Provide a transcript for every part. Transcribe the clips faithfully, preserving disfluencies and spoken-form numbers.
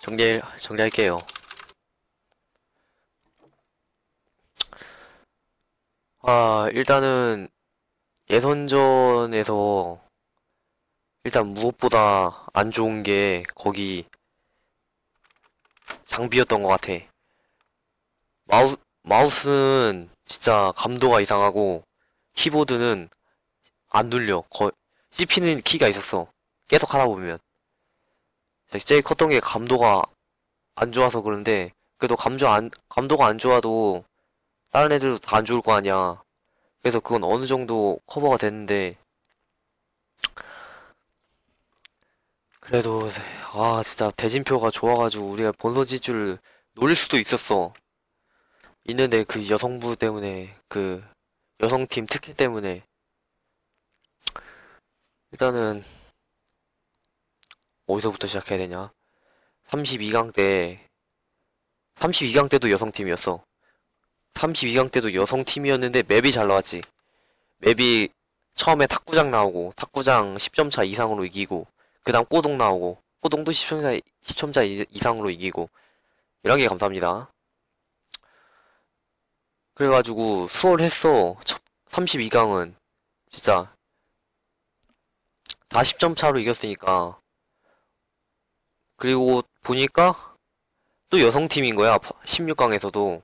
정리, 정리할게요. 아, 일단은 예선전에서 일단 무엇보다 안 좋은 게 거기 장비였던 것 같아. 마우, 마우스는 진짜 감도가 이상하고 키보드는 안 눌려. 거, 씹히는 키가 있었어. 계속 하다 보면. 제일 컸던 게 감도가 안 좋아서 그런데 그래도 감도 안, 감도가 안 좋아도 다른 애들도 다 안 좋을 거 아니야. 그래서 그건 어느 정도 커버가 됐는데 그래도 아 진짜 대진표가 좋아가지고 우리가 본선 진출을 노릴 수도 있었어. 있는데 그 여성부 때문에 그 여성팀 특혜 때문에 일단은 어디서부터 시작해야 되냐? 삼십이 강 때 삼십이 강 때도 여성팀이었어. 삼십이 강 때도 여성팀이었는데 맵이 잘 나왔지. 맵이 처음에 탁구장 나오고 탁구장 십 점 차 이상으로 이기고 그 다음 꼬동 나오고 꼬동도 십 점 차, 십 점 차 이상으로 이기고 이런 게 감사합니다. 그래가지고 수월했어. 삼십이 강은 진짜 다 십 점 차로 이겼으니까. 그리고 보니까 또 여성팀인 거야. 십육 강에서도.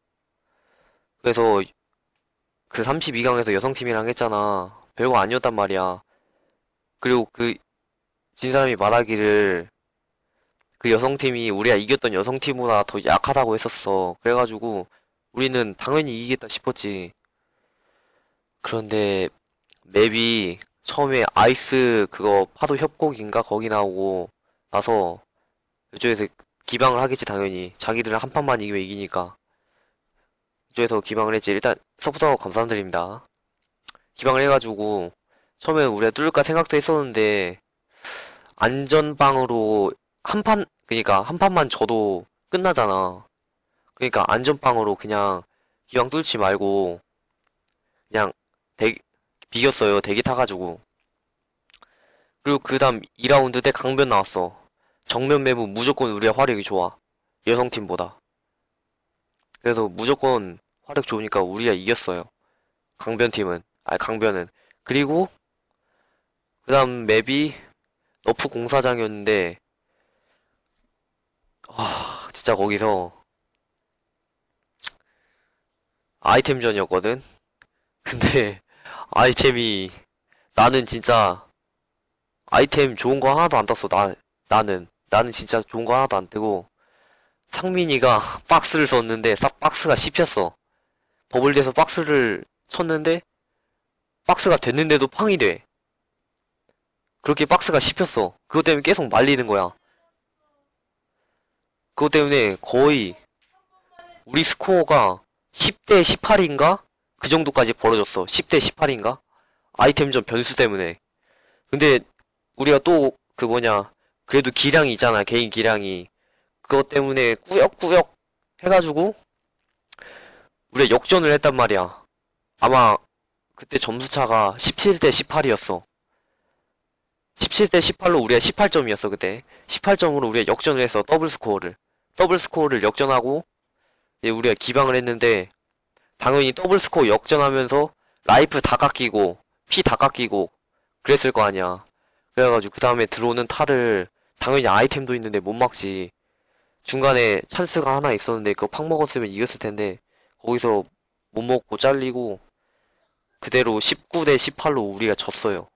그래서 그 삼십이 강에서 여성팀이랑 했잖아. 별거 아니었단 말이야. 그리고 그 진 사람이 말하기를 그 여성팀이 우리가 이겼던 여성팀보다 더 약하다고 했었어. 그래가지고 우리는 당연히 이기겠다 싶었지. 그런데 맵이 처음에 아이스 그거 파도 협곡인가 거기 나오고 나서 이쪽에서 기방을 하겠지 당연히. 자기들은 한 판만 이기면 이기니까. 이쪽에서 기방을 했지. 일단 서포터 감사드립니다. 기방을 해가지고 처음에 우리가 뚫을까 생각도 했었는데 안전빵으로 한 판, 그니까 한 판만 져도 끝나잖아. 그니까 안전빵으로 그냥 기왕 뚫지 말고 그냥 대, 비겼어요. 대기 타가지고. 그리고 그 다음 이 라운드 때 강변 나왔어. 정면 맵은 무조건 우리가 화력이 좋아. 여성팀보다. 그래서 무조건 화력 좋으니까 우리가 이겼어요. 강변팀은. 아니, 강변은. 그리고 그 다음 맵이 너프 공사장이었는데 와, 진짜 거기서 아이템전이었거든? 근데 아이템이 나는 진짜 아이템 좋은 거 하나도 안 떴어. 나 나는 나는 진짜 좋은 거 하나도 안 뜨고 상민이가 박스를 썼는데 싹 박스가 씹혔어. 버블에서 박스를 쳤는데 박스가 됐는데도 팡이 돼. 그렇게 박스가 씹혔어. 그것 때문에 계속 말리는 거야. 그것 때문에 거의 우리 스코어가 십 대 십팔인가? 그 정도까지 벌어졌어. 십 대 십팔인가? 아이템전 변수 때문에. 근데 우리가 또 그 뭐냐 그래도 기량이 있잖아. 개인 기량이. 그것 때문에 꾸역꾸역 해가지고 우리가 역전을 했단 말이야. 아마 그때 점수차가 십칠 대 십팔이었어. 십칠 대 십팔로 우리가 십팔 점이었어 그때. 십팔 점으로 우리가 역전을 해서 더블 스코어를. 더블 스코어를 역전하고 이제 우리가 기방을 했는데 당연히 더블 스코어 역전하면서 라이프 다 깎이고 피 다 깎이고 그랬을 거 아니야. 그래가지고 그 다음에 들어오는 탈을 당연히 아이템도 있는데 못 막지. 중간에 찬스가 하나 있었는데 그거 팍 먹었으면 이겼을 텐데 거기서 못 먹고 잘리고 그대로 십구 대 십팔로 우리가 졌어요.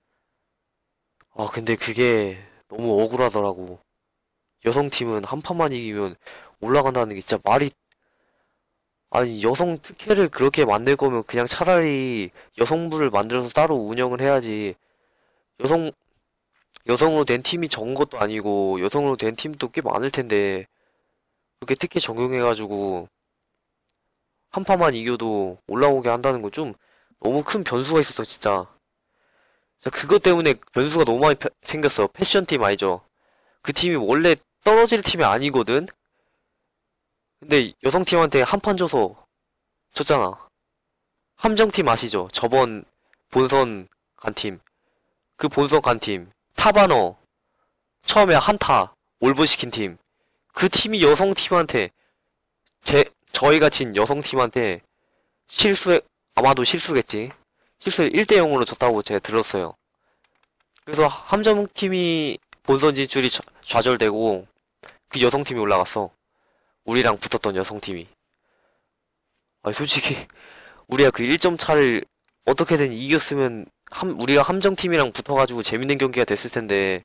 아 근데 그게 너무 억울하더라고. 여성팀은 한 판만 이기면 올라간다는 게 진짜 말이 아니 여성 특혜를 그렇게 만들 거면 그냥 차라리 여성부를 만들어서 따로 운영을 해야지. 여성 여성으로 된 팀이 적은 것도 아니고 여성으로 된 팀도 꽤 많을 텐데 그렇게 특혜 적용해가지고 한 판만 이겨도 올라오게 한다는 건 좀 너무 큰 변수가 있었어 진짜. 진짜 그것 때문에 변수가 너무 많이 펴- 생겼어. 패션 팀 알죠? 그 팀이 원래 떨어질 팀이 아니거든. 근데 여성팀한테 한 판 져서 졌잖아. 함정팀 아시죠? 저번 본선 간 팀. 그 본선 간 팀. 타바너 처음에 한타 올보 시킨 팀. 그 팀이 여성팀한테, 제, 저희가 진 여성팀한테 실수에, 아마도 실수겠지. 실수 일 대 영으로 졌다고 제가 들었어요. 그래서 함정팀이 본선 진출이 좌- 좌절되고, 그 여성팀이 올라갔어. 우리랑 붙었던 여성팀이. 아니, 솔직히, 우리가 그 일 점 차를 어떻게든 이겼으면, 함, 우리가 함정팀이랑 붙어가지고 재밌는 경기가 됐을 텐데,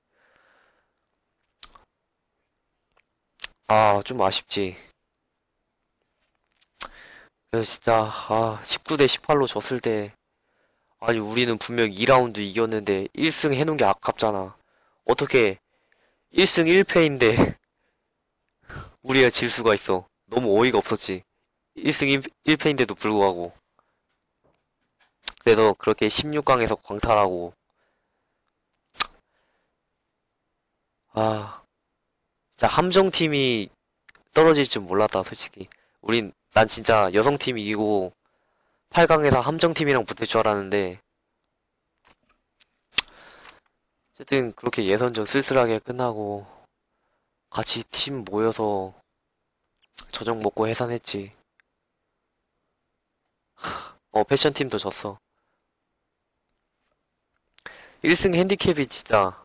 아, 좀 아쉽지. 그래서 진짜, 아, 십구 대 십팔로 졌을 때, 아니, 우리는 분명 이 라운드 이겼는데, 일 승 해놓은 게 아깝잖아. 어떻게, 일 승 일 패인데, 우리가 질 수가 있어. 너무 어이가 없었지. 일 승 일 패인데도 불구하고. 그래서 그렇게 십육 강에서 광탈하고, 아, 진짜 함정팀이 떨어질 줄 몰랐다, 솔직히. 우린, 난 진짜 여성팀 이기고, 팔 강에서 함정팀이랑 붙을 줄 알았는데, 어쨌든 그렇게 예선전 쓸쓸하게 끝나고, 같이 팀 모여서 저녁 먹고 해산했지. 어, 패션팀도 졌어. 일 승 핸디캡이 진짜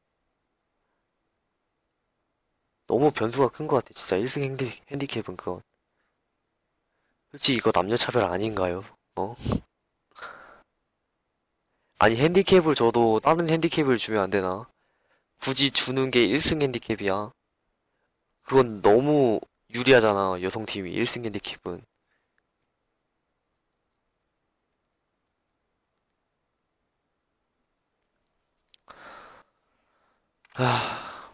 너무 변수가 큰 것 같아. 진짜 일 승 핸디, 핸디캡은 그거. 솔직히 이거 남녀 차별 아닌가요? 어? 아니, 핸디캡을 줘도 다른 핸디캡을 주면 안 되나? 굳이 주는 게 일 승 핸디캡이야. 그건 너무 유리하잖아, 여성팀이 일 승 핸디캡은. 아,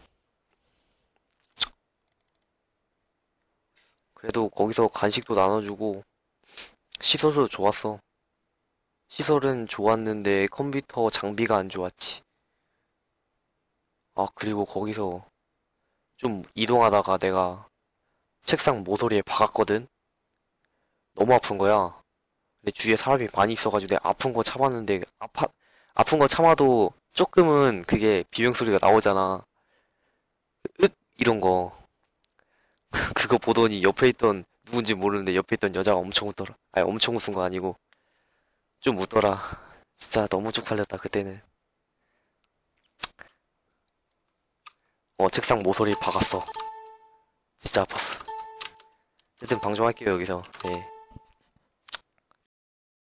그래도 거기서 간식도 나눠주고, 시설도 좋았어. 시설은 좋았는데 컴퓨터 장비가 안 좋았지. 아, 그리고 거기서 좀 이동하다가 내가 책상 모서리에 박았거든? 너무 아픈 거야. 근데 주위에 사람이 많이 있어가지고 내가 아픈 거 참았는데, 아파, 아픈 거 참아도 조금은 그게 비명소리가 나오잖아. 으! 이런 거. 그거 보더니 옆에 있던, 누군지 모르는데 옆에 있던 여자가 엄청 웃더라. 아니, 엄청 웃은 거 아니고, 좀 웃더라. 진짜 너무 쪽팔렸다, 그때는. 어, 책상 모서리 박았어. 진짜 아팠어. 어쨌든 방종할게요, 여기서. 네.